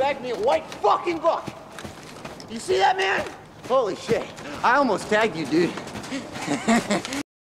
tagged me a white fucking buck. You see that, man? Holy shit. I almost tagged you, dude.